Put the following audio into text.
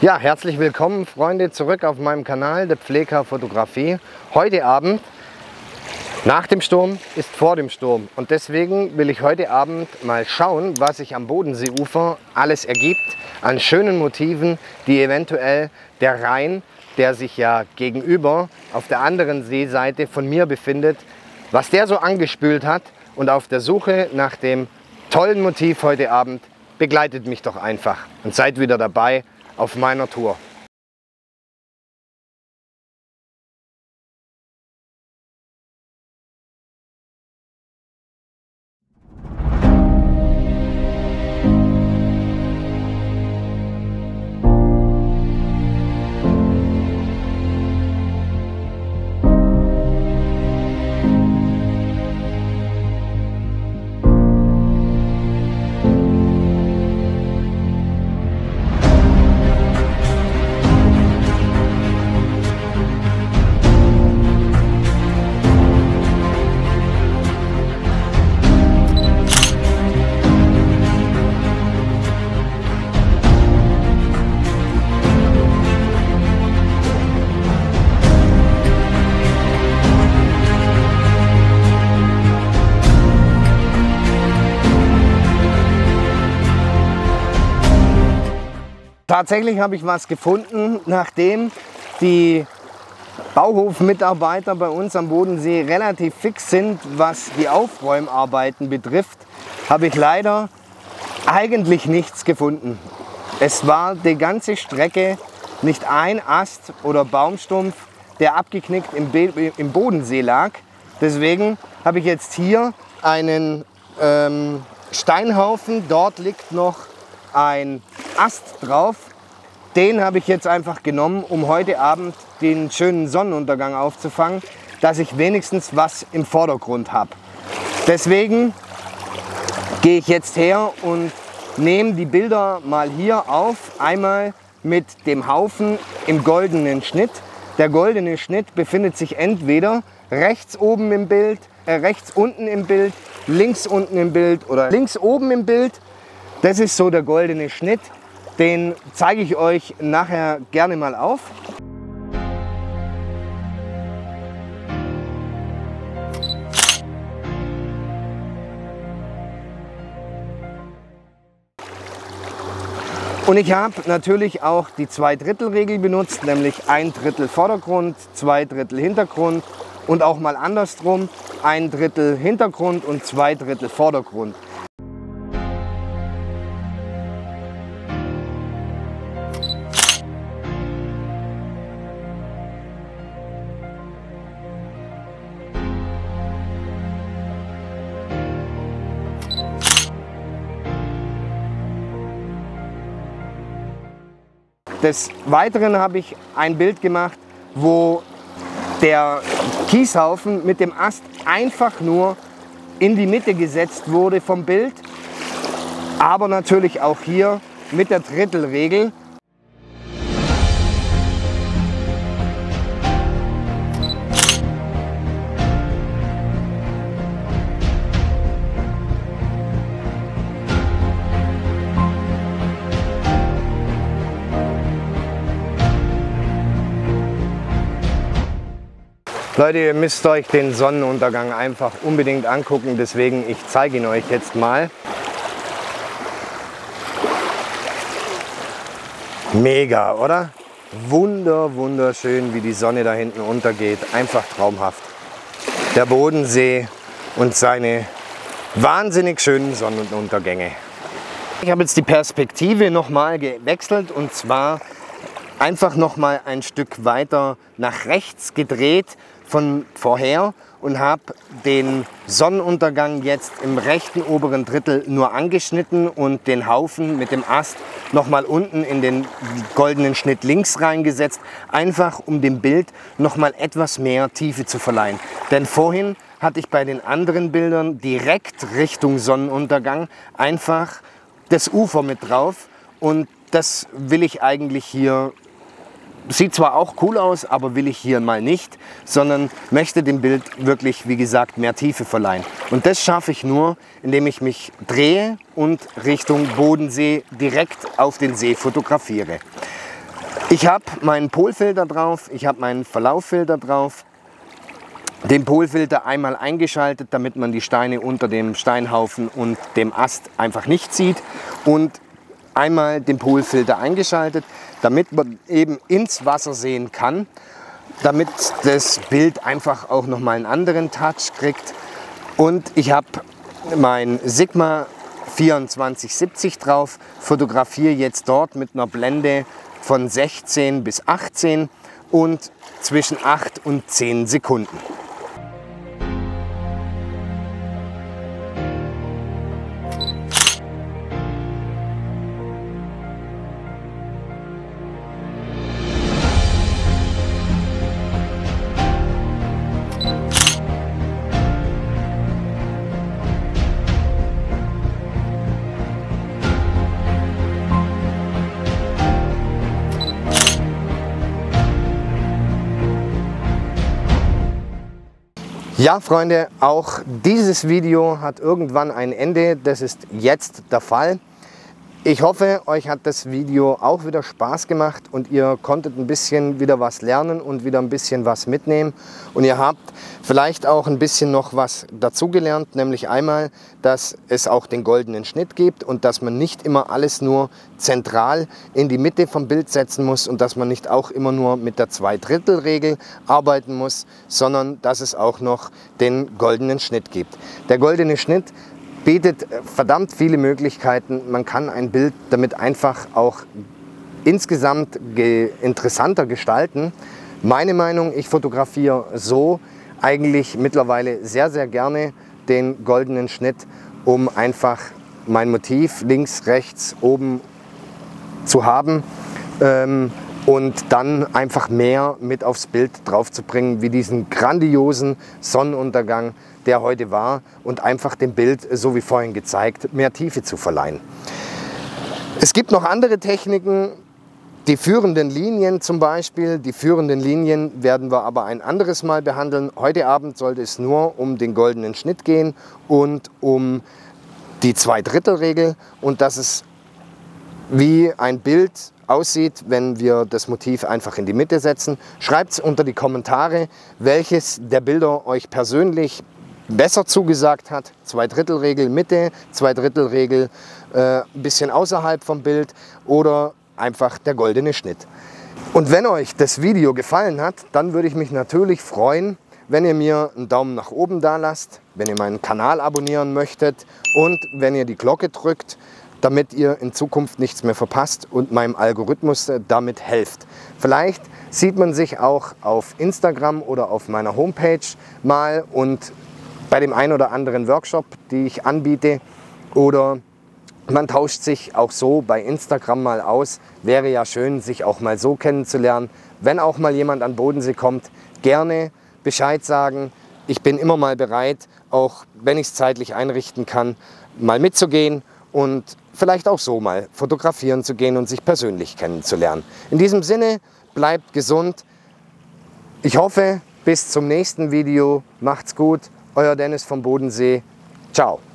Ja, herzlich willkommen Freunde zurück auf meinem Kanal der Pfleger Fotografie. Heute Abend, nach dem Sturm ist vor dem Sturm und deswegen will ich heute Abend mal schauen, was sich am Bodenseeufer alles ergibt an schönen Motiven, die eventuell der Rhein, der sich ja gegenüber auf der anderen Seeseite von mir befindet, was der so angespült hat. Und auf der Suche nach dem tollen Motiv heute Abend begleitet mich doch einfach und seid wieder dabei auf meiner Tour. Tatsächlich habe ich was gefunden, nachdem die Bauhofmitarbeiter bei uns am Bodensee relativ fix sind, was die Aufräumarbeiten betrifft, habe ich leider eigentlich nichts gefunden. Es war die ganze Strecke nicht ein Ast oder Baumstumpf, der abgeknickt im Bodensee lag. Deswegen habe ich jetzt hier einen Steinhaufen, dort liegt noch ein Ast drauf. Den habe ich jetzt einfach genommen, um heute Abend den schönen Sonnenuntergang aufzufangen, dass ich wenigstens was im Vordergrund habe. Deswegen gehe ich jetzt her und nehme die Bilder mal hier auf. Einmal mit dem Haufen im goldenen Schnitt. Der goldene Schnitt befindet sich entweder rechts oben im Bild, rechts unten im Bild, links unten im Bild oder links oben im Bild. Das ist so der goldene Schnitt. Den zeige ich euch nachher gerne mal auf. Und ich habe natürlich auch die 2/3-Regel benutzt, nämlich 1/3 Vordergrund, 2/3 Hintergrund und auch mal andersrum, 1/3 Hintergrund und 2/3 Vordergrund. Des Weiteren habe ich ein Bild gemacht, wo der Kieshaufen mit dem Ast einfach nur in die Mitte gesetzt wurde vom Bild, aber natürlich auch hier mit der Drittelregel. Leute, ihr müsst euch den Sonnenuntergang einfach unbedingt angucken, deswegen ich zeige ihn euch jetzt mal. Mega, oder? Wunderschön, wie die Sonne da hinten untergeht. Einfach traumhaft. Der Bodensee und seine wahnsinnig schönen Sonnenuntergänge. Ich habe jetzt die Perspektive nochmal gewechselt und zwar einfach nochmal ein Stück weiter nach rechts gedreht von vorher und habe den Sonnenuntergang jetzt im rechten oberen Drittel nur angeschnitten und den Haufen mit dem Ast nochmal unten in den goldenen Schnitt links reingesetzt, einfach um dem Bild nochmal etwas mehr Tiefe zu verleihen. Denn vorhin hatte ich bei den anderen Bildern direkt Richtung Sonnenuntergang einfach das Ufer mit drauf und das will ich eigentlich hier. Sieht zwar auch cool aus, aber will ich hier mal nicht, sondern möchte dem Bild wirklich, wie gesagt, mehr Tiefe verleihen. Und das schaffe ich nur, indem ich mich drehe und Richtung Bodensee direkt auf den See fotografiere. Ich habe meinen Polfilter drauf, ich habe meinen Verlauffilter drauf. Den Polfilter einmal eingeschaltet, damit man die Steine unter dem Steinhaufen und dem Ast einfach nicht sieht. Und einmal den Polfilter eingeschaltet, damit man eben ins Wasser sehen kann, damit das Bild einfach auch nochmal einen anderen Touch kriegt. Und ich habe mein Sigma 2470 drauf, fotografiere jetzt dort mit einer Blende von 16 bis 18 und zwischen 8 und 10 Sekunden. Ja, Freunde, auch dieses Video hat irgendwann ein Ende. Das ist jetzt der Fall. Ich hoffe, euch hat das Video auch wieder Spaß gemacht und ihr konntet ein bisschen wieder was lernen und wieder ein bisschen was mitnehmen. Und ihr habt vielleicht auch ein bisschen noch was dazugelernt, nämlich einmal, dass es auch den goldenen Schnitt gibt und dass man nicht immer alles nur zentral in die Mitte vom Bild setzen muss und dass man nicht auch immer nur mit der Zweidrittelregel arbeiten muss, sondern dass es auch noch den goldenen Schnitt gibt. Der goldene Schnitt bietet verdammt viele Möglichkeiten. Man kann ein Bild damit einfach auch insgesamt interessanter gestalten. Meine Meinung, ich fotografiere so eigentlich mittlerweile sehr, sehr gerne den goldenen Schnitt, um einfach mein Motiv links, rechts, oben zu haben und dann einfach mehr mit aufs Bild drauf zu bringen, wie diesen grandiosen Sonnenuntergang, der heute war, und einfach dem Bild, so wie vorhin gezeigt, mehr Tiefe zu verleihen. Es gibt noch andere Techniken, die führenden Linien zum Beispiel. Die führenden Linien werden wir aber ein anderes Mal behandeln. Heute Abend sollte es nur um den goldenen Schnitt gehen und um die Zweidrittelregel und dass es wie ein Bild aussieht, wenn wir das Motiv einfach in die Mitte setzen. Schreibt es unter die Kommentare, welches der Bilder euch persönlich besser zugesagt hat. Zweidrittelregel Mitte, Zweidrittelregel ein bisschen außerhalb vom Bild oder einfach der goldene Schnitt. Und wenn euch das Video gefallen hat, dann würde ich mich natürlich freuen, wenn ihr mir einen Daumen nach oben da lasst, wenn ihr meinen Kanal abonnieren möchtet und wenn ihr die Glocke drückt, damit ihr in Zukunft nichts mehr verpasst und meinem Algorithmus damit helft. Vielleicht sieht man sich auch auf Instagram oder auf meiner Homepage mal und bei dem einen oder anderen Workshop, die ich anbiete, oder man tauscht sich auch so bei Instagram mal aus. Wäre ja schön, sich auch mal so kennenzulernen. Wenn auch mal jemand an Bodensee kommt, gerne Bescheid sagen. Ich bin immer mal bereit, auch wenn ich es zeitlich einrichten kann, mal mitzugehen und vielleicht auch so mal fotografieren zu gehen und sich persönlich kennenzulernen. In diesem Sinne, bleibt gesund. Ich hoffe, bis zum nächsten Video. Macht's gut. Euer Dennis vom Bodensee. Ciao.